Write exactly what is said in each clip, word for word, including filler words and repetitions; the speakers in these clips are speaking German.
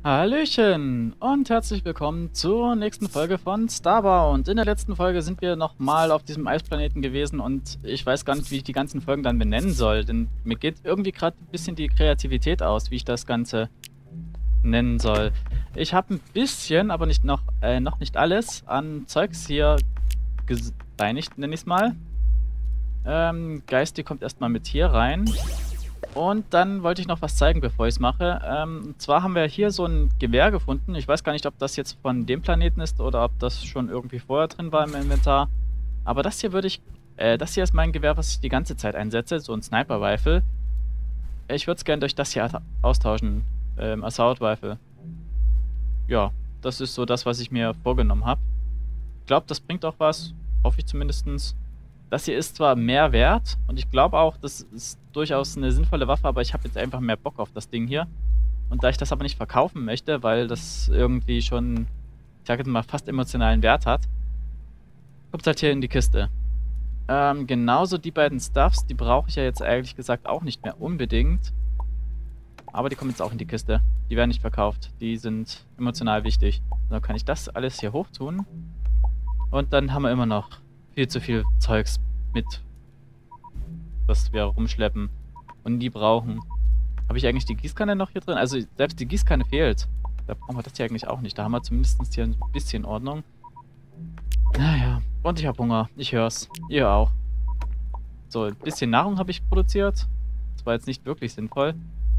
Hallöchen und herzlich willkommen zur nächsten Folge von Starbound. In der letzten Folge sind wir nochmal auf diesem Eisplaneten gewesen und ich weiß gar nicht, wie ich die ganzen Folgen dann benennen soll, denn mir geht irgendwie gerade ein bisschen die Kreativität aus, wie ich das Ganze nennen soll. Ich habe ein bisschen, aber nicht noch, äh, noch nicht alles, an Zeugs hier gereinigt, nenne ich es mal. Ähm, Geist, die kommt erstmal mit hier rein. Und dann wollte ich noch was zeigen, bevor ich es mache. Ähm, und zwar haben wir hier so ein Gewehr gefunden. Ich weiß gar nicht, ob das jetzt von dem Planeten ist oder ob das schon irgendwie vorher drin war im Inventar. Aber das hier würde ich... Äh, das hier ist mein Gewehr, was ich die ganze Zeit einsetze. So ein Sniper-Rifle. Ich würde es gerne durch das hier austauschen. Ähm, Assault Rifle. Ja, das ist so das, was ich mir vorgenommen habe. Ich glaube, das bringt auch was. Hoffe ich zumindest. Das hier ist zwar mehr wert und ich glaube auch, das ist durchaus eine sinnvolle Waffe, aber ich habe jetzt einfach mehr Bock auf das Ding hier. Und da ich das aber nicht verkaufen möchte, weil das irgendwie schon, ich sage jetzt mal, fast emotionalen Wert hat, kommt es halt hier in die Kiste. Ähm, genauso die beiden Stuffs, die brauche ich ja jetzt ehrlich gesagt auch nicht mehr unbedingt. Aber die kommen jetzt auch in die Kiste. Die werden nicht verkauft. Die sind emotional wichtig. Dann kann ich das alles hier hoch tun. Und dann haben wir immer noch viel zu viel Zeugs mit, was wir rumschleppen und die brauchen. Habe ich eigentlich die Gießkanne noch hier drin? Also selbst die Gießkanne fehlt. Da brauchen wir das hier eigentlich auch nicht. Da haben wir zumindest hier ein bisschen Ordnung. Naja, und ich habe Hunger. Ich hör's. Ihr auch. So, ein bisschen Nahrung habe ich produziert. Das war jetzt nicht wirklich sinnvoll.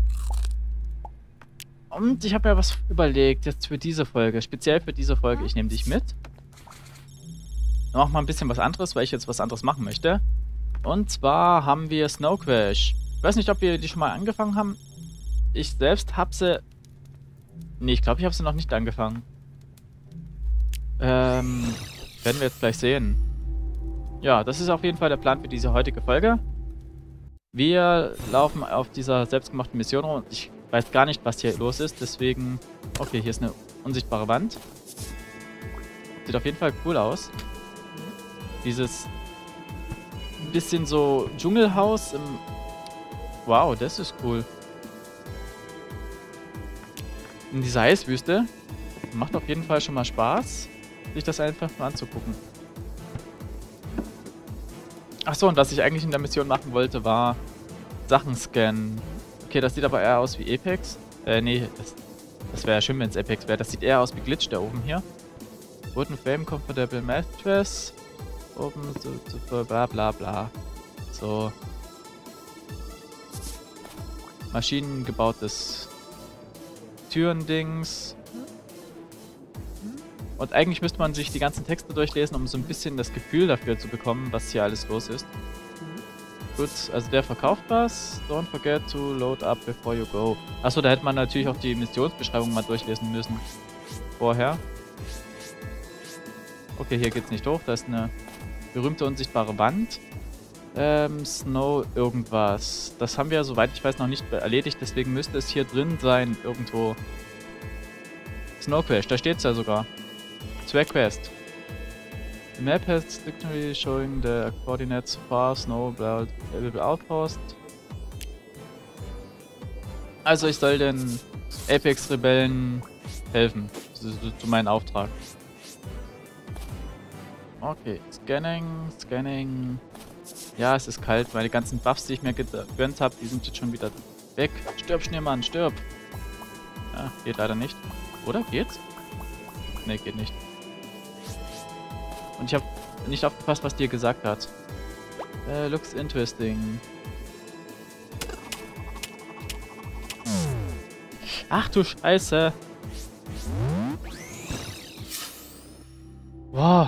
Und ich habe mir was überlegt, jetzt für diese Folge. Speziell für diese Folge. Ich nehme dich mit. Dann machen wir ein bisschen was anderes, weil ich jetzt was anderes machen möchte. Und zwar haben wir Snow Crash. Ich weiß nicht, ob wir die schon mal angefangen haben. Ich selbst habe sie... Nee, ich glaube, ich habe sie noch nicht angefangen. Ähm, werden wir jetzt gleich sehen. Ja, das ist auf jeden Fall der Plan für diese heutige Folge. Wir laufen auf dieser selbstgemachten Mission rum und ich weiß gar nicht, was hier los ist, deswegen... Okay, hier ist eine unsichtbare Wand. Sieht auf jeden Fall cool aus. Dieses bisschen so Dschungelhaus im... Wow, das ist cool. In dieser Eiswüste. Macht auf jeden Fall schon mal Spaß, sich das einfach mal anzugucken. Achso, und was ich eigentlich in der Mission machen wollte, war Sachen scannen. Okay, das sieht aber eher aus wie Apex. Äh, nee, das, das wäre ja schön, wenn es Apex wäre. Das sieht eher aus wie Glitch da oben hier. Wooden Frame Comfortable Mattress. Oben, so, so, bla bla bla. So. Maschinengebautes Türendings. Und eigentlich müsste man sich die ganzen Texte durchlesen, um so ein bisschen das Gefühl dafür zu bekommen, was hier alles los ist. Gut, also der verkauft was. Don't forget to load up before you go. Achso, da hätte man natürlich auch die Missionsbeschreibung mal durchlesen müssen. Vorher. Okay, hier geht's nicht hoch. Da ist eine berühmte unsichtbare Wand. Ähm, Snow irgendwas. Das haben wir, soweit ich weiß, noch nicht erledigt. Deswegen müsste es hier drin sein, irgendwo. Snow Crash, da steht's ja sogar. Swag Quest. The map has dictionary showing the coordinates far Snow Outpost. Also ich soll den Apex-Rebellen helfen. Das ist so mein Auftrag. Okay, Scanning, Scanning. Ja, es ist kalt. Meine ganzen Buffs, die ich mir gegönnt habe, die sind jetzt schon wieder weg. Stirb, Schneemann, stirb. Ja, geht leider nicht. Oder? Geht's? Ne, geht nicht. Und ich habe nicht aufgepasst, was dir gesagt hat. Äh, looks interesting. Ach du Scheiße. Wow.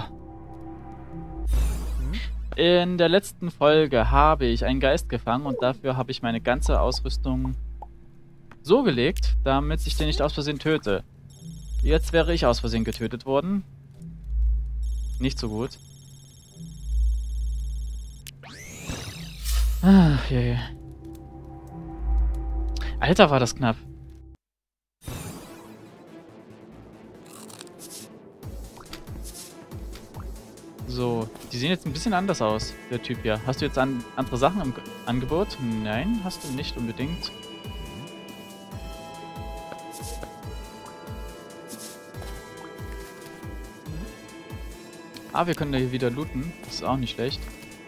In der letzten Folge habe ich einen Geist gefangen und dafür habe ich meine ganze Ausrüstung so gelegt, damit ich den nicht aus Versehen töte. Jetzt wäre ich aus Versehen getötet worden. Nicht so gut. Ach je. Alter, war das knapp. So, die sehen jetzt ein bisschen anders aus, der Typ hier. Hast du jetzt an, andere Sachen im Angebot? Nein, hast du nicht unbedingt. Ah, wir können hier wieder looten. Das ist auch nicht schlecht.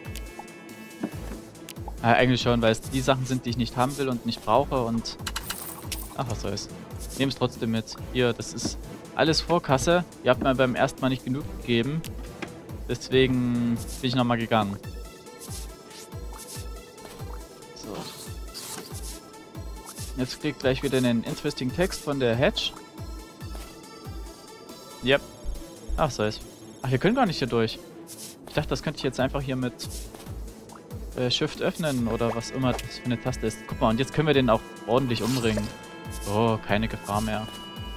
Ah, eigentlich schon, weil es die Sachen sind, die ich nicht haben will und nicht brauche und... Ach, was soll's. Nehme es trotzdem mit. Hier, das ist alles Vorkasse. Ihr habt mir beim ersten Mal nicht genug gegeben. Deswegen bin ich nochmal gegangen. So. Jetzt kriegt gleich wieder einen interesting Text von der Hedge. Yep. Ach, so ist. Ach, wir können gar nicht hier durch. Ich dachte, das könnte ich jetzt einfach hier mit äh, Shift öffnen oder was immer das für eine Taste ist. Guck mal, und jetzt können wir den auch ordentlich umbringen. So, keine Gefahr mehr.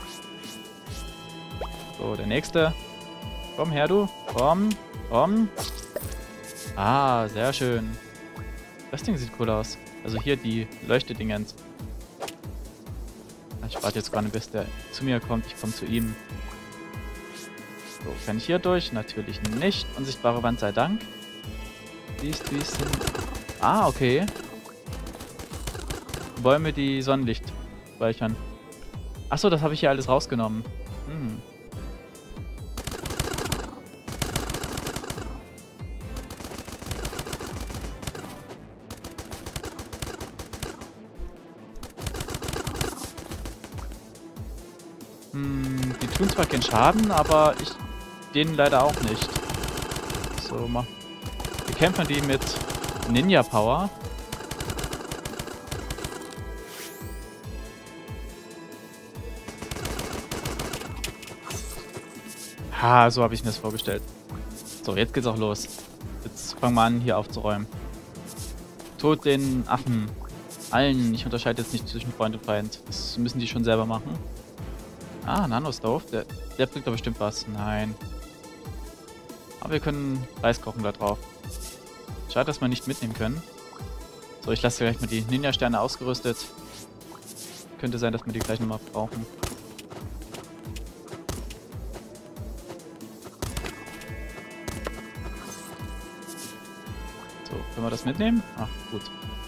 So, der nächste. Komm her, du. Komm. Komm. Ah, sehr schön. Das Ding sieht cool aus. Also hier die Leuchtedingens. Ich warte jetzt gar nicht, bis der zu mir kommt. Ich komme zu ihm. So, kann ich hier durch? Natürlich nicht. Unsichtbare Wand sei Dank. Siehst, wie es sind. Ah, okay. Bäume, die Sonnenlicht speichern. Achso, das habe ich hier alles rausgenommen. Hm. Hm, die tun zwar keinen Schaden, aber ich denen leider auch nicht. So, mal. Wir kämpfen die mit Ninja Power. Ha, so habe ich mir das vorgestellt. So, jetzt geht's auch los. Jetzt fangen wir an, hier aufzuräumen. Tod den Affen. Allen. Ich unterscheide jetzt nicht zwischen Freund und Feind. Das müssen die schon selber machen. Ah, Nano-Stove. Der, der bringt doch bestimmt was. Nein. Aber wir können Reis kochen da drauf. Schade, dass wir nicht mitnehmen können. So, ich lasse gleich mal die Ninja-Sterne ausgerüstet. Könnte sein, dass wir die gleich nochmal brauchen. So, können wir das mitnehmen? Ach, gut.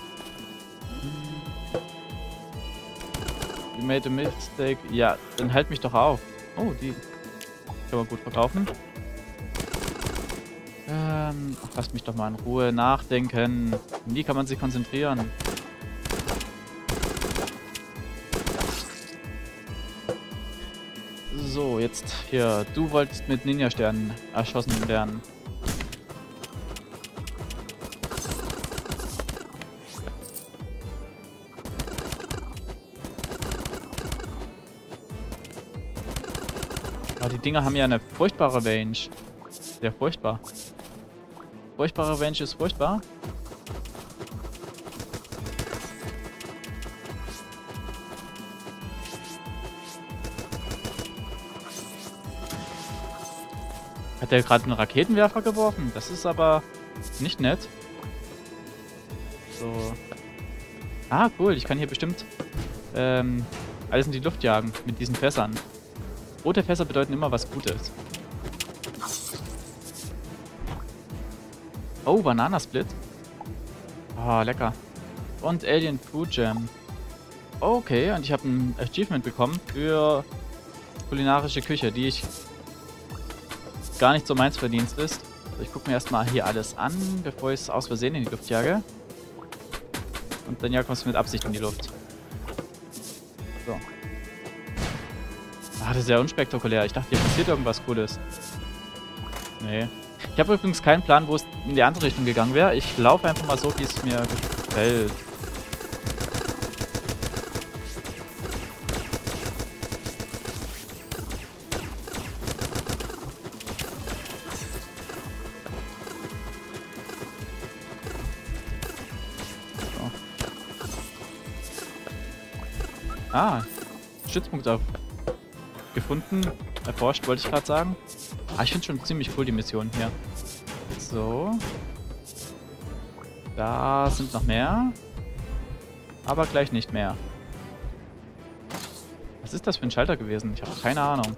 You made a mistake. Ja, dann halt mich doch auf. Oh, die können wir gut verkaufen. Ähm, ach, lasst mich doch mal in Ruhe nachdenken. Wie kann man sich konzentrieren? So, jetzt hier. Du wolltest mit Ninja-Sternen erschossen werden. Aber die Dinger haben ja eine furchtbare Range. Sehr furchtbar. Furchtbare Range ist furchtbar. Hat der gerade einen Raketenwerfer geworfen? Das ist aber nicht nett. So. Ah, cool. Ich kann hier bestimmt ähm, alles in die Luft jagen mit diesen Fässern. Rote Fässer bedeuten immer was Gutes. Oh, Bananasplit. Oh, lecker. Und Alien Food Jam. Okay, und ich habe ein Achievement bekommen für kulinarische Küche, die ich gar nicht so meins Verdienst ist. So, ich gucke mir erstmal hier alles an, bevor ich es aus Versehen in die Luft jage. Und dann jagen wir es mit Absicht in die Luft. So. Ah, das ist ja unspektakulär. Ich dachte, hier passiert irgendwas Cooles. Nee. Ich habe übrigens keinen Plan, wo es in die andere Richtung gegangen wäre. Ich laufe einfach mal so, wie es mir gefällt. So. Ah, Stützpunkt auf gefunden. Erforscht, wollte ich gerade sagen. Ah, ich finde schon ziemlich cool die Mission hier. So. Da sind noch mehr. Aber gleich nicht mehr. Was ist das für ein Schalter gewesen? Ich habe keine Ahnung.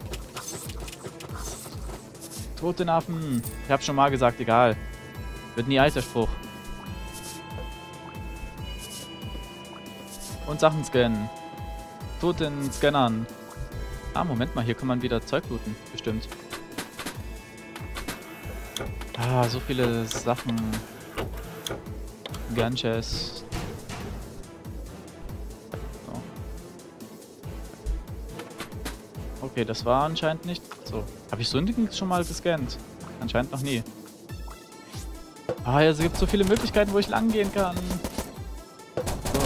Tod den Affen. Ich habe schon mal gesagt, egal. Wird nie alt, der Spruch. Und Sachen scannen. Tod den Scannern. Ah, Moment mal, hier kann man wieder Zeug looten. Bestimmt. Ah, so viele Sachen. Ganches. So. Okay, das war anscheinend nicht so. Habe ich so ein Ding schon mal gescannt? Anscheinend noch nie. Ah, es gibt so viele Möglichkeiten, wo ich lang gehen kann. So.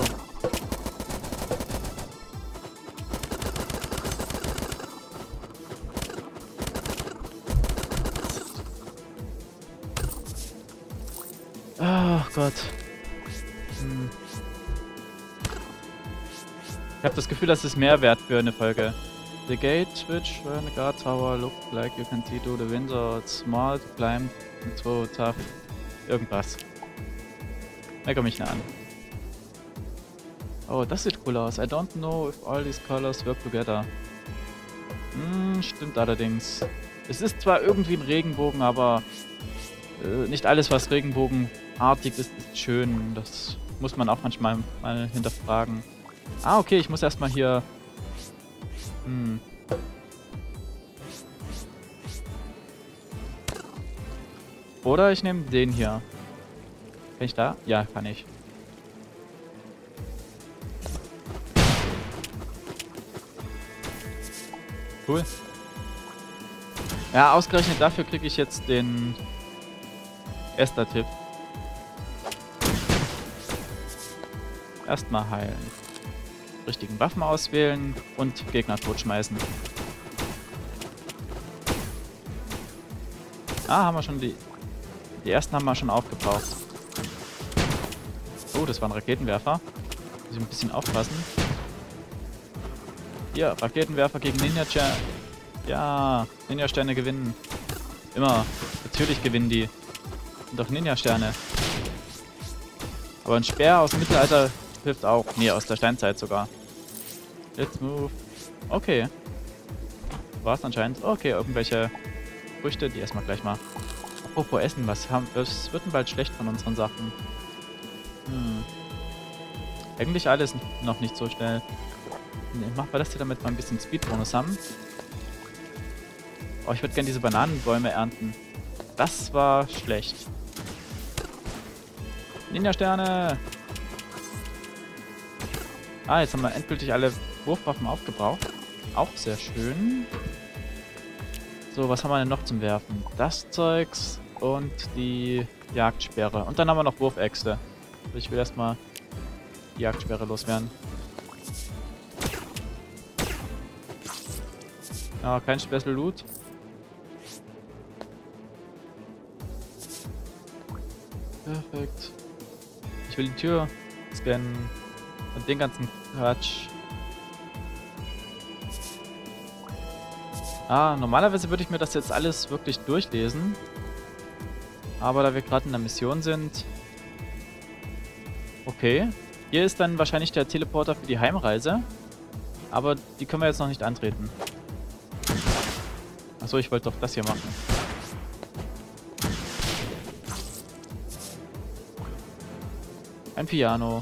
Ach Gott. Hm. Ich habe das Gefühl, das ist mehr wert für eine Folge. The gate switch where the guard tower look like you can see through the window. It's small to climb. It's so tough. Irgendwas. Mecker mich nicht an. Oh, das sieht cool aus. I don't know if all these colors work together. Hm, stimmt allerdings. Es ist zwar irgendwie ein Regenbogen, aber äh, nicht alles, was regenbogenartig ist, ist schön. Das muss man auch manchmal mal hinterfragen. Ah, okay, ich muss erstmal hier... Hm. Oder ich nehme den hier. Kann ich da? Ja, kann ich. Cool. Ja, ausgerechnet dafür kriege ich jetzt den Esther-Tipp. Erstmal heilen. Richtigen Waffen auswählen und Gegner totschmeißen. Ah, haben wir schon die... Die ersten haben wir schon aufgebraucht. Oh, das war ein Raketenwerfer. Muss ich ein bisschen aufpassen. Hier, Raketenwerfer gegen Ninja-Sterne. Ja, Ninja-Sterne gewinnen. Immer. Natürlich gewinnen die. Sind doch Ninja-Sterne. Aber ein Speer aus dem Mittelalter hilft auch. Nee, aus der Steinzeit sogar. Let's move. Okay. War es anscheinend. Okay, irgendwelche Früchte, die erstmal gleich mal. Apropos Essen, was haben. Es wird denn bald schlecht von unseren Sachen. Hm. Eigentlich alles noch nicht so schnell. Machen wir das hier, damit wir ein bisschen Speedbonus haben. Oh, ich würde gerne diese Bananenbäume ernten. Das war schlecht. Ninja-Sterne! Ah, jetzt haben wir endgültig alle Wurfwaffen aufgebraucht. Auch sehr schön. So, was haben wir denn noch zum Werfen? Das Zeugs und die Jagdsperre. Und dann haben wir noch Wurfäxte. Ich will erstmal die Jagdsperre loswerden. Ja, kein Special Loot. Perfekt. Ich will die Tür scannen. Und den ganzen Quatsch. Ah, normalerweise würde ich mir das jetzt alles wirklich durchlesen. Aber da wir gerade in der Mission sind... Okay. Hier ist dann wahrscheinlich der Teleporter für die Heimreise. Aber die können wir jetzt noch nicht antreten. Achso, ich wollte doch das hier machen. Ein Piano.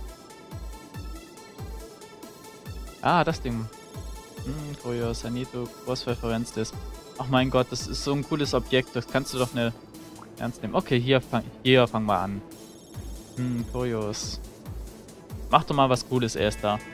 Ah, das Ding. Hm, Curious, I need to cross-reference this. Ach mein Gott, das ist so ein cooles Objekt. Das kannst du doch nicht ernst nehmen. Okay, hier, fang, hier fangen wir an. Hm, Curious. Mach doch mal was Cooles erst da.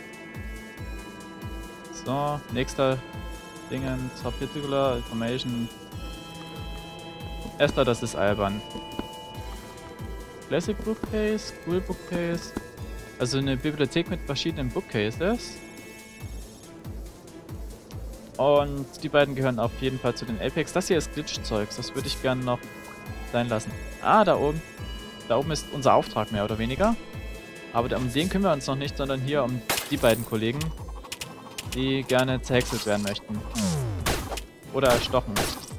So, nächster Dingen. Particular Information. Esther, das ist albern. Classic Bookcase, Cool Bookcase. Also eine Bibliothek mit verschiedenen Bookcases. Und die beiden gehören auf jeden Fall zu den Apex. Das hier ist Glitch-Zeugs. Das würde ich gerne noch sein lassen. Ah, da oben. Da oben ist unser Auftrag mehr oder weniger. Aber um den kümmern wir uns noch nicht, sondern hier um die beiden Kollegen, die gerne zerhäckselt werden möchten. Oder erstochen.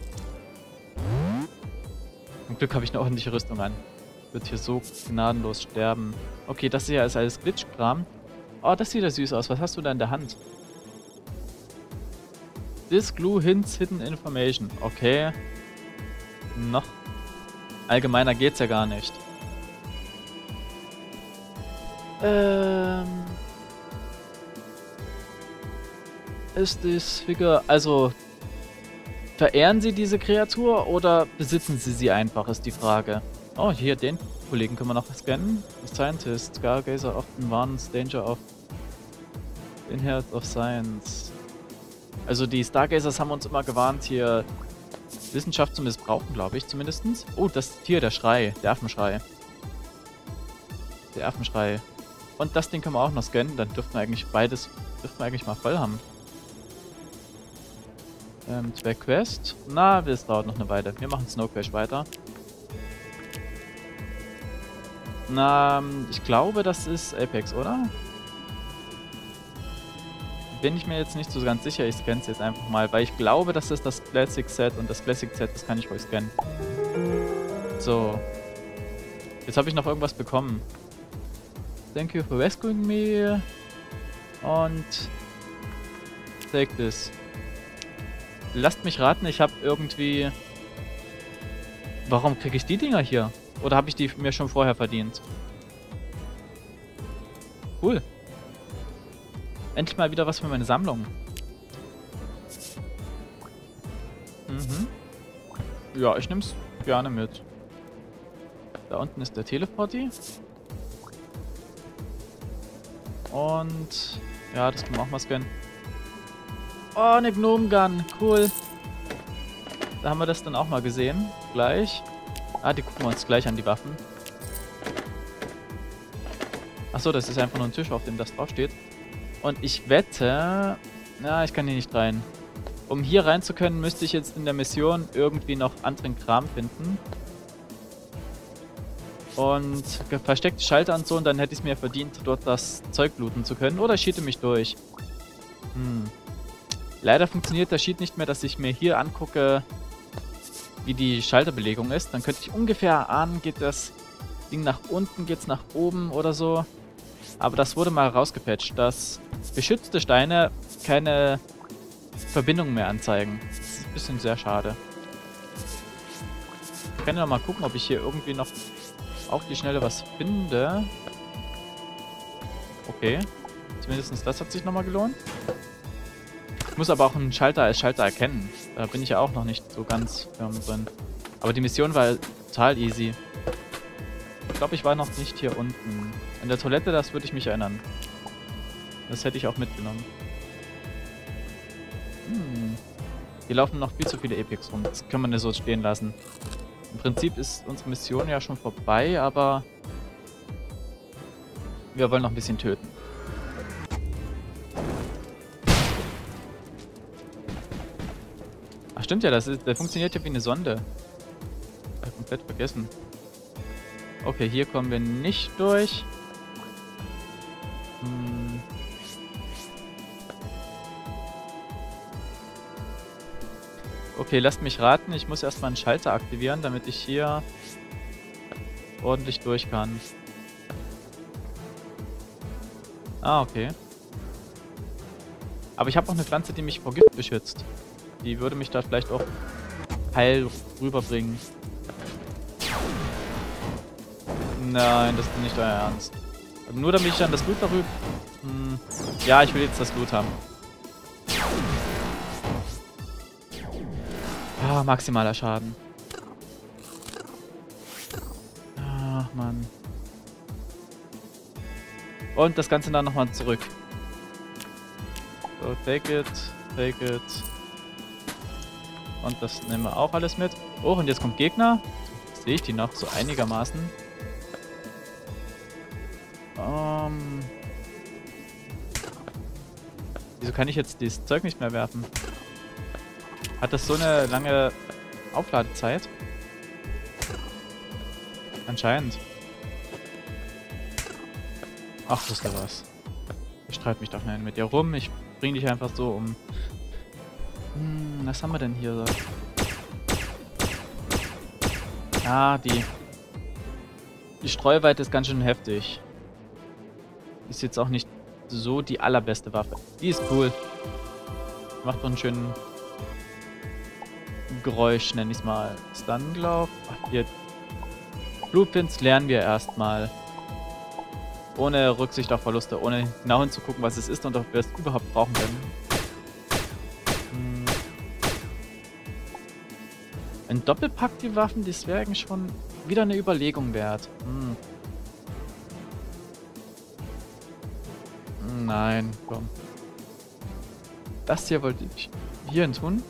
Zum Glück habe ich eine ordentliche Rüstung an. Wird hier so gnadenlos sterben. Okay, das hier ist alles Glitch-Kram. Oh, das sieht ja süß aus. Was hast du da in der Hand? This glue hints hidden information. Okay. Noch allgemeiner geht's ja gar nicht. Ähm... Ist das Figure... Also... verehren Sie diese Kreatur oder besitzen Sie sie einfach, ist die Frage. Oh, hier, den Kollegen können wir noch scannen. The Scientist, Stargazer often warns danger of Inherit of Science. Also die Stargazers haben uns immer gewarnt, hier Wissenschaft zu missbrauchen, glaube ich zumindest. Oh, das ist hier der Schrei, der Affenschrei. Der Affenschrei. Und das Ding können wir auch noch scannen, dann dürften wir eigentlich beides, dürften wir eigentlich mal voll haben. Ähm, zwei Quest. Na, das dauert noch eine Weile. Wir machen Snow Crash weiter. Na, ich glaube, das ist Apex, oder? Bin ich mir jetzt nicht so ganz sicher. Ich scanne es jetzt einfach mal, weil ich glaube, das ist das Classic Set und das Classic Set, das kann ich wohl scannen. So. Jetzt habe ich noch irgendwas bekommen. Thank you for rescuing me. Und take this. Lasst mich raten, ich habe irgendwie... Warum kriege ich die Dinger hier? Oder habe ich die mir schon vorher verdient? Cool. Endlich mal wieder was für meine Sammlung. Mhm. Ja, ich nehme es gerne mit. Da unten ist der Teleporti. Und... Ja, das können wir auch mal scannen. Oh, eine Gnome Gun. Cool. Da haben wir das dann auch mal gesehen. Gleich. Ah, die gucken wir uns gleich an, die Waffen. Achso, das ist einfach nur ein Tisch, auf dem das draufsteht. Und ich wette... Na, ich kann hier nicht rein. Um hier rein zu können, müsste ich jetzt in der Mission irgendwie noch anderen Kram finden. Und versteckte Schalter und so, und dann hätte ich es mir verdient, dort das Zeug looten zu können. Oder ich cheate mich durch. Hm. Leider funktioniert der Sheet nicht mehr, dass ich mir hier angucke, wie die Schalterbelegung ist. Dann könnte ich ungefähr ahnen, geht das Ding nach unten, geht es nach oben oder so. Aber das wurde mal rausgepatcht, dass geschützte Steine keine Verbindung mehr anzeigen. Das ist ein bisschen sehr schade. Ich kann ja noch mal gucken, ob ich hier irgendwie noch auf die Schnelle was finde. Okay. Zumindest das hat sich nochmal gelohnt. Ich muss aber auch einen Schalter als Schalter erkennen. Da bin ich ja auch noch nicht so ganz firm drin. Aber die Mission war total easy. Ich glaube, ich war noch nicht hier unten. An der Toilette, das würde ich mich erinnern. Das hätte ich auch mitgenommen. Hm. Hier laufen noch viel zu viele Epics rum. Das können wir nicht so stehen lassen. Im Prinzip ist unsere Mission ja schon vorbei, aber wir wollen noch ein bisschen töten. Ach stimmt ja, das ist, der funktioniert ja wie eine Sonde. Ich hab komplett vergessen. Okay, hier kommen wir nicht durch. Hm. Okay, lasst mich raten. Ich muss erstmal einen Schalter aktivieren, damit ich hier ordentlich durch kann. Ah, okay. Aber ich habe auch eine Pflanze, die mich vor Gift beschützt. Die würde mich da vielleicht auch heil rüberbringen. Nein, das ist nicht euer Ernst. Nur damit ich dann das Blut darüber... Hm. Ja, ich will jetzt das Blut haben. Ah, maximaler Schaden. Ach, Mann. Und das Ganze dann nochmal zurück. So, take it, take it. Und das nehmen wir auch alles mit. Oh, und jetzt kommt Gegner. Sehe ich die noch so einigermaßen. Ähm. Wieso kann ich jetzt dieses Zeug nicht mehr werfen? Hat das so eine lange Aufladezeit? Anscheinend. Ach, wisst ihr was? Ich streite mich doch nicht mit dir rum. Ich bring dich einfach so um. Hm, was haben wir denn hier so? Ah, die... Die Streuweite ist ganz schön heftig. Ist jetzt auch nicht so die allerbeste Waffe. Die ist cool. Macht so einen schönen Geräusch, nenne ich es mal. Stunglauf. Ach, hier. Blueprints lernen wir erstmal. Ohne Rücksicht auf Verluste, ohne genau hinzugucken, was es ist und ob wir es überhaupt brauchen können. Hm. Ein Doppelpack die Waffen, das wäre eigentlich schon wieder eine Überlegung wert. Hm. Nein, komm. Das hier wollte ich hierhin tun.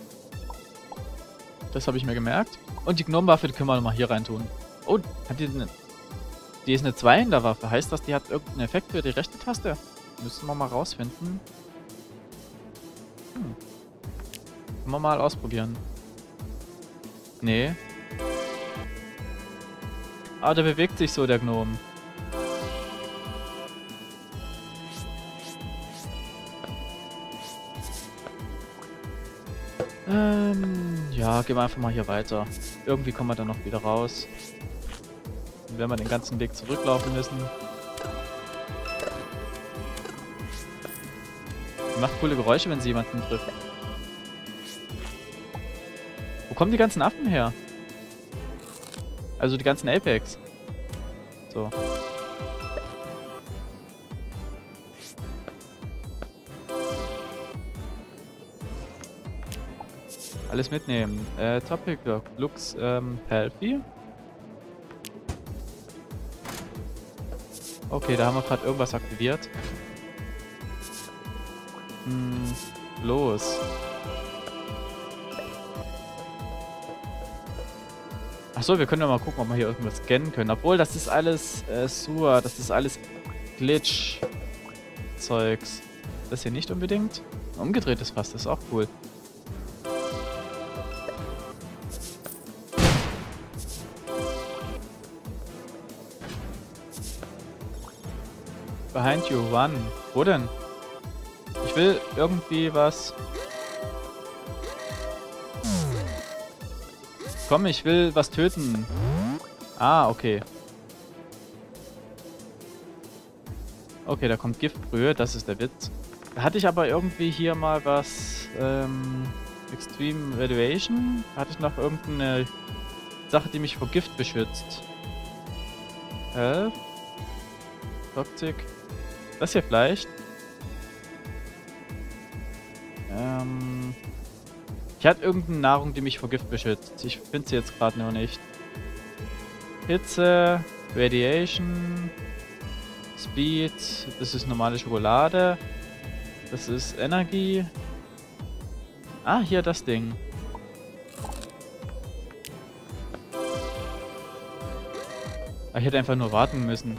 Das habe ich mir gemerkt. Und die Gnomwaffe, die können wir nochmal hier rein tun. Oh, hat die eine... Die ist eine Zwei-Händer-Waffe. Heißt das, die hat irgendeinen Effekt für die rechte Taste? Müssen wir mal rausfinden. Hm. Können wir mal ausprobieren. Nee. Ah, der bewegt sich so, der Gnome. Ähm, ja, gehen wir einfach mal hier weiter. Irgendwie kommen wir dann noch wieder raus. Dann werden wir den ganzen Weg zurücklaufen müssen. Die macht coole Geräusche, wenn sie jemanden trifft. Wo kommen die ganzen Affen her? Also die ganzen Apex. So. Alles mitnehmen. Äh, Topic looks ähm, healthy. Okay, da haben wir gerade irgendwas aktiviert. Hm, los. Achso, wir können ja mal gucken, ob wir hier irgendwas scannen können. Obwohl, das ist alles äh, Sewer, das ist alles Glitch-Zeugs. Das hier nicht unbedingt. Umgedrehtes Fass, das ist auch cool. Behind you, run. Wo denn? Ich will irgendwie was... Komm, ich will was töten. Ah, okay. Okay, da kommt Giftbrühe, das ist der Witz. Da hatte ich aber irgendwie hier mal was... Ähm, Extreme Radiation? Da hatte ich noch irgendeine Sache, die mich vor Gift beschützt. Health? Toxic? Das hier vielleicht? Ähm... Ich hatte irgendeine Nahrung, die mich vor Gift beschützt. Ich finde sie jetzt gerade nur nicht. Hitze, Radiation, Speed, das ist normale Schokolade. Das ist Energie. Ah, hier das Ding. Ah, ich hätte einfach nur warten müssen.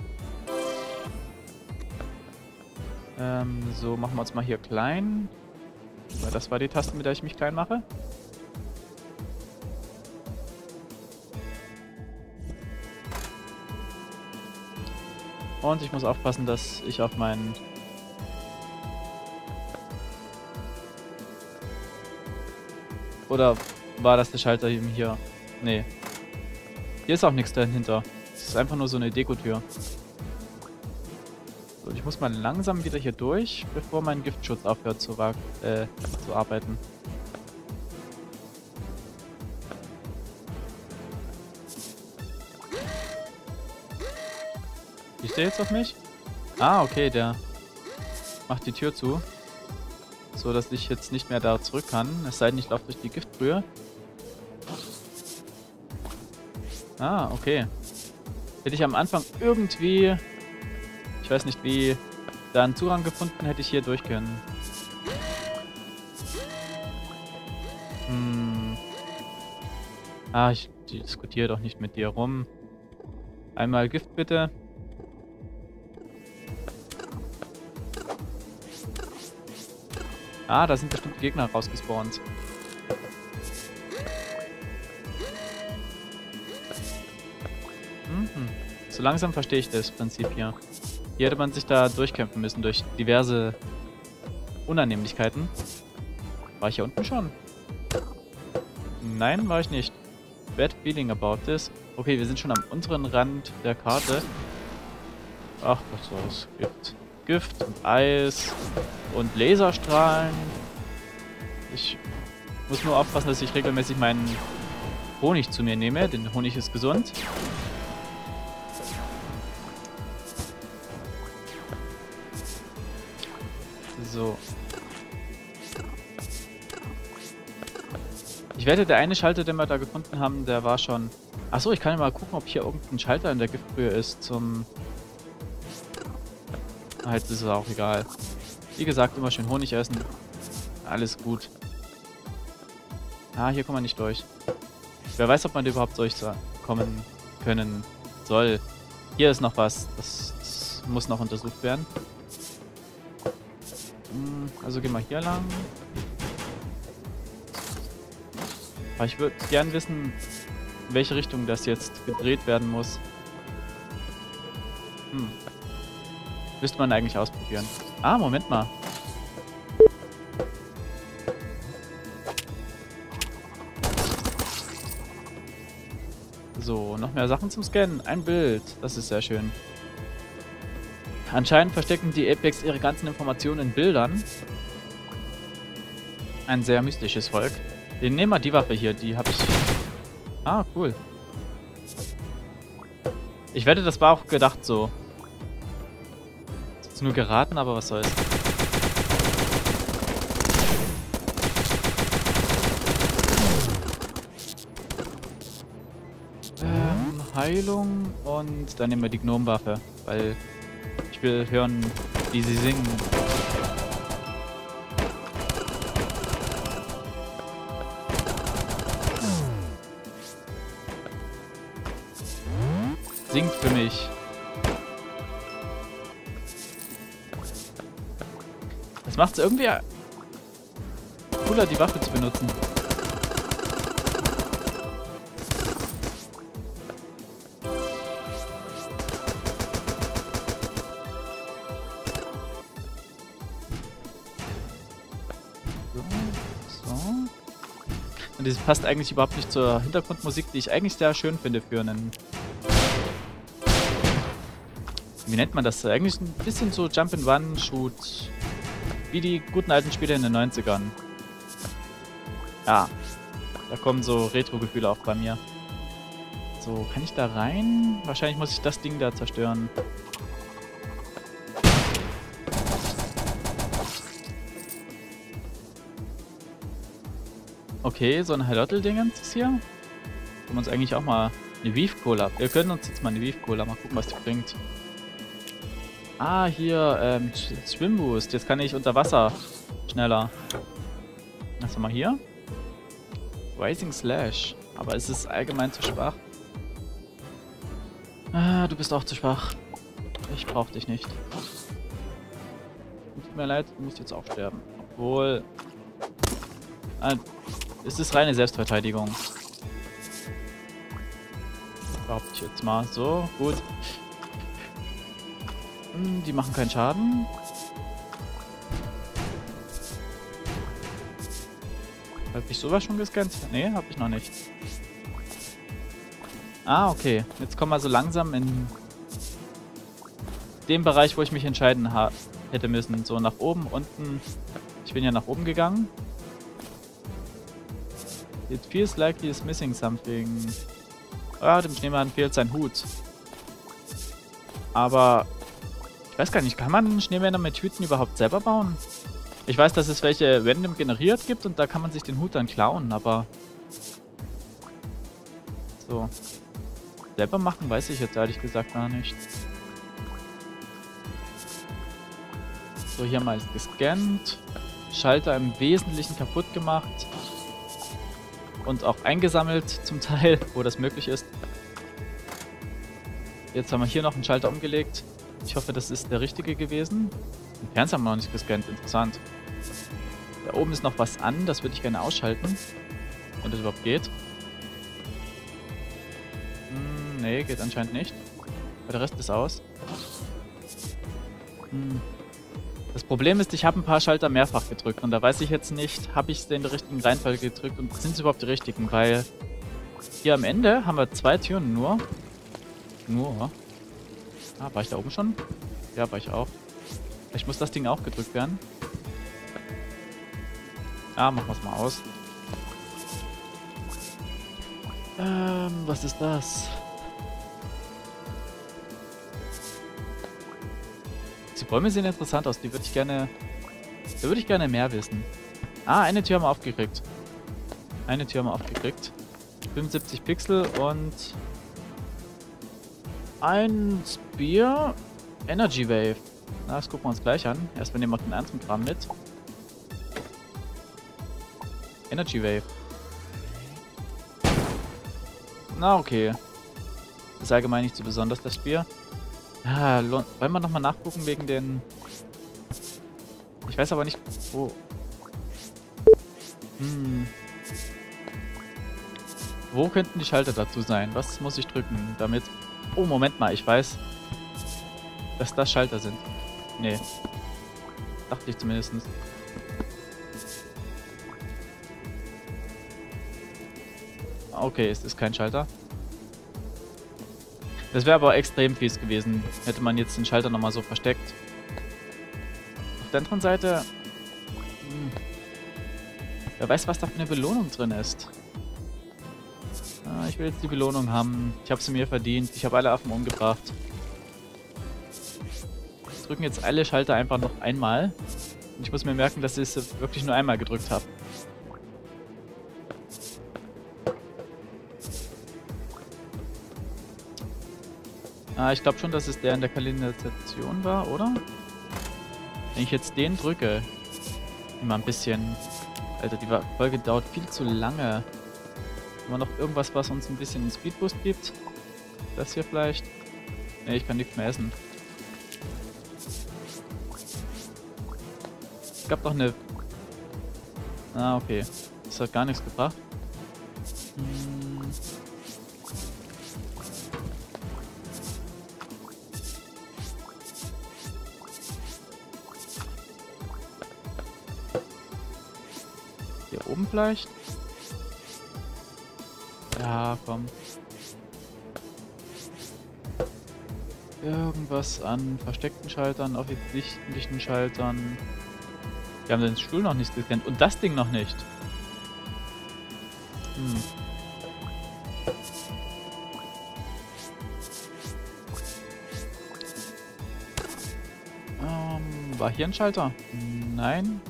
Ähm, so, machen wir uns mal hier klein. Weil das war die Taste, mit der ich mich klein mache. Und ich muss aufpassen, dass ich auf meinen... Oder war das der Schalter eben hier? Nee. Hier ist auch nichts dahinter. Es ist einfach nur so eine Dekotür. So, ich muss mal langsam wieder hier durch, bevor mein Giftschutz aufhört zu, äh, zu arbeiten. Ist der jetzt auf mich? Ah, okay, der macht die Tür zu. So, dass ich jetzt nicht mehr da zurück kann. Es sei denn, ich laufe durch die Giftbrühe. Ah, okay. Hätte ich am Anfang irgendwie... Ich weiß nicht wie, da einen Zugang gefunden, hätte ich hier durch können. Hm. Ah, ich diskutiere doch nicht mit dir rum. Einmal Gift bitte. Ah, da sind bestimmte Gegner rausgespawnt. Mhm. So langsam verstehe ich das Prinzip hier. Hier hätte man sich da durchkämpfen müssen durch diverse Unannehmlichkeiten. War ich hier unten schon? Nein, war ich nicht. Bad feeling about this. Okay, wir sind schon am unteren Rand der Karte. Ach, was soll's. Gift. Gift und Eis und Laserstrahlen. Ich muss nur aufpassen, dass ich regelmäßig meinen Honig zu mir nehme. Denn Honig ist gesund. So. Ich wette, der eine Schalter, den wir da gefunden haben, der war schon... Achso, ich kann ja mal gucken, ob hier irgendein Schalter in der Giftbrühe ist zum... Ah, jetzt ist es auch egal. Wie gesagt, immer schön Honig essen. Alles gut. Ah, hier kommen wir nicht durch. Wer weiß, ob man da überhaupt durchkommen können soll. Hier ist noch was. Das, das muss noch untersucht werden. Also gehen wir hier lang. Aber ich würde gern wissen, in welche Richtung das jetzt gedreht werden muss. Hm. Müsste man eigentlich ausprobieren. Ah, Moment mal. So, noch mehr Sachen zum Scannen. Ein Bild. Das ist sehr schön. Anscheinend verstecken die Apex ihre ganzen Informationen in Bildern. Ein sehr mystisches Volk. Den nehmen wir die Waffe hier. Die habe ich... Ah, cool. Ich wette, das war auch gedacht so. Ist nur geraten, aber was soll's. Ähm, Heilung und dann nehmen wir die Gnomwaffe, weil ich will hören, wie sie singen. Singt für mich. Das macht es irgendwie cooler, die Waffe zu benutzen. So, so. Und das passt eigentlich überhaupt nicht zur Hintergrundmusik, die ich eigentlich sehr schön finde für einen... Wie nennt man das? Eigentlich ein bisschen so Jump-and-Run-Shoot. Wie die guten alten Spiele in den neunzigern. Ja. Da kommen so Retro-Gefühle auch bei mir. So, kann ich da rein? Wahrscheinlich muss ich das Ding da zerstören. Okay, so ein Halottel-Dingens ist hier. Können wir uns eigentlich auch mal eine Weave-Cola. Wir können uns jetzt mal eine Weave-Cola mal gucken, was die bringt. Ah, hier, ähm, Schwimmboost. Jetzt kann ich unter Wasser schneller. Was haben wir hier? Rising Slash. Aber ist es allgemein zu schwach? Ah, du bist auch zu schwach. Ich brauch dich nicht. Tut mir leid, du musst jetzt auch sterben. Obwohl... Ah, es ist reine Selbstverteidigung. Behaupte ich jetzt mal. So, gut. Die machen keinen Schaden. Habe ich sowas schon gescannt? Ne, habe ich noch nicht. Ah, okay. Jetzt kommen wir so langsam in den Bereich, wo ich mich entscheiden hätte müssen. So nach oben, unten. Ich bin ja nach oben gegangen. It feels like he is missing something. Ah, dem Schneemann fehlt sein Hut. Aber... Ich weiß gar nicht, kann man Schneemänner mit Hüten überhaupt selber bauen? Ich weiß, dass es welche random generiert gibt und da kann man sich den Hut dann klauen, aber... So. Selber machen weiß ich jetzt ehrlich gesagt gar nicht. So, hier mal gescannt. Schalter im Wesentlichen kaputt gemacht. Und auch eingesammelt zum Teil, wo das möglich ist. Jetzt haben wir hier noch einen Schalter umgelegt. Ich hoffe, das ist der richtige gewesen. Den Fernseher haben wir noch nicht gescannt. Interessant. Da oben ist noch was an. Das würde ich gerne ausschalten. Wenn das überhaupt geht. Hm, nee, geht anscheinend nicht. Aber der Rest ist aus. Hm. Das Problem ist, ich habe ein paar Schalter mehrfach gedrückt. Und da weiß ich jetzt nicht, habe ich es in der richtigen Reihenfolge gedrückt und sind es überhaupt die richtigen? Weil hier am Ende haben wir zwei Türen nur. Nur. Ah, war ich da oben schon? Ja, war ich auch. Vielleicht muss das Ding auch gedrückt werden. Ah, machen wir es mal aus. Ähm, was ist das? Die Bäume sehen interessant aus, die würde ich gerne... Da würde ich gerne mehr wissen. Ah, eine Tür haben wir aufgekriegt. Eine Tür haben wir aufgekriegt. fünfundsiebzig Pixel und ein Spear Energy Wave. Na, das gucken wir uns gleich an. Erstmal nehmen wir den anderen Kram mit. Energy Wave. Na, okay. Ist allgemein nicht so besonders, das Spear. Ah, wollen wir nochmal nachgucken wegen den... Ich weiß aber nicht, wo... Hm... Wo könnten die Schalter dazu sein? Was muss ich drücken, damit... Oh, Moment mal, ich weiß, dass das Schalter sind. Nee. Dachte ich zumindest. Okay, es ist kein Schalter. Das wäre aber extrem fies gewesen, hätte man jetzt den Schalter nochmal so versteckt. Auf der anderen Seite... Hm, wer weiß, was da für eine Belohnung drin ist. Ah, ich will jetzt die Belohnung haben. Ich habe sie mir verdient. Ich habe alle Affen umgebracht. Wir drücken jetzt alle Schalter einfach noch einmal. Und ich muss mir merken, dass ich es wirklich nur einmal gedrückt habe. Ah, ich glaube schon, dass es der in der Kanalisation war, oder? Wenn ich jetzt den drücke... Immer ein bisschen... Alter, die Folge dauert viel zu lange. Haben wir noch irgendwas, was uns ein bisschen einen Speedboost gibt? Das hier vielleicht? Ne, ich kann nichts mehr essen. Es gab doch eine... Ah, okay. Das hat gar nichts gebracht. Hm. Hier oben vielleicht? Ja, komm. Irgendwas an versteckten Schaltern, offensichtlichen Schaltern. Wir haben den Stuhl noch nicht gescannt und das Ding noch nicht. Hm. Ähm, war hier ein Schalter? Nein.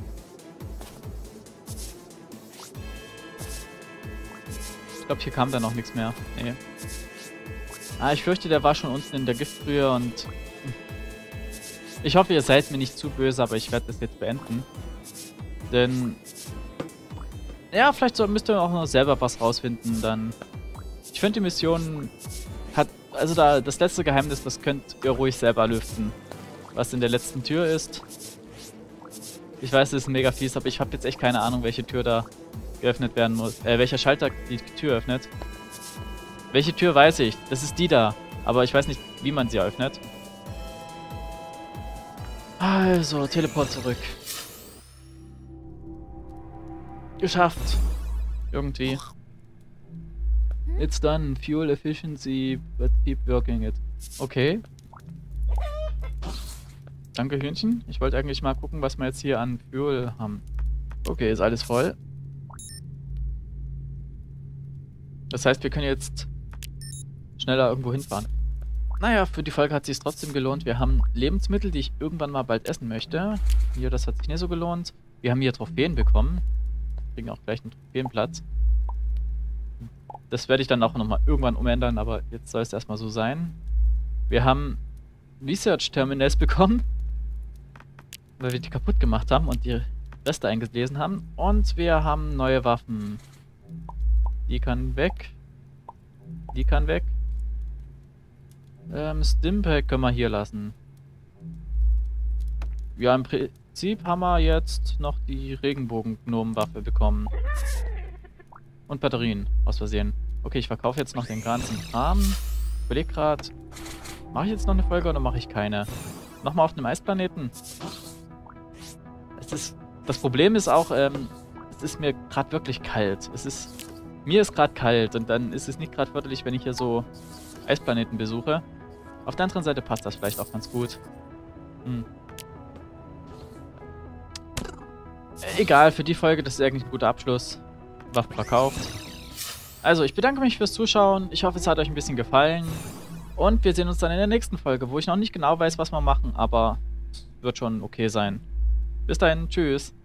Ich glaube, hier kam da noch nichts mehr. Nee. Ah, ich fürchte, der war schon unten in der Giftbrühe und... Ich hoffe, ihr seid mir nicht zu böse, aber ich werde das jetzt beenden. Denn... Ja, vielleicht so, müsst ihr auch noch selber was rausfinden, dann... Ich finde, die Mission hat... Also da, das letzte Geheimnis, das könnt ihr ruhig selber lüften. Was in der letzten Tür ist. Ich weiß, das ist mega fies, aber ich habe jetzt echt keine Ahnung, welche Tür da geöffnet werden muss. Äh, welcher Schalter die Tür öffnet. Welche Tür weiß ich? Das ist die da. Aber ich weiß nicht, wie man sie öffnet. Also, Teleport zurück. Geschafft. Irgendwie. It's done. Fuel efficiency, but keep working it. Okay. Danke, Hühnchen. Ich wollte eigentlich mal gucken, was wir jetzt hier an Fuel haben. Okay, ist alles voll. Das heißt, wir können jetzt schneller irgendwo hinfahren. Naja, für die Folge hat es sich trotzdem gelohnt. Wir haben Lebensmittel, die ich irgendwann mal bald essen möchte. Hier, das hat sich nicht so gelohnt. Wir haben hier Trophäen bekommen. Kriegen auch gleich einen Trophäenplatz. Das werde ich dann auch nochmal irgendwann umändern, aber jetzt soll es erstmal so sein. Wir haben Research Terminals bekommen, weil wir die kaputt gemacht haben und die Reste eingelesen haben. Und wir haben neue Waffen. Die kann weg. Die kann weg. Ähm, Stimpack können wir hier lassen. Ja, im Prinzip haben wir jetzt noch die Regenbogen-Gnomen-Waffe bekommen. Und Batterien, aus Versehen. Okay, ich verkaufe jetzt noch den ganzen Kram. Ich überleg gerade, mache ich jetzt noch eine Folge oder mache ich keine? Nochmal auf einem Eisplaneten. Es ist, das Problem ist auch, ähm, es ist mir gerade wirklich kalt. Es ist, mir ist gerade kalt und dann ist es nicht gerade förderlich, wenn ich hier so Eisplaneten besuche. Auf der anderen Seite passt das vielleicht auch ganz gut. Hm. Egal, für die Folge, das ist eigentlich ein guter Abschluss. Waffen verkauft. Also, ich bedanke mich fürs Zuschauen. Ich hoffe, es hat euch ein bisschen gefallen. Und wir sehen uns dann in der nächsten Folge, wo ich noch nicht genau weiß, was wir machen, aber es wird schon okay sein. Bis dahin, tschüss.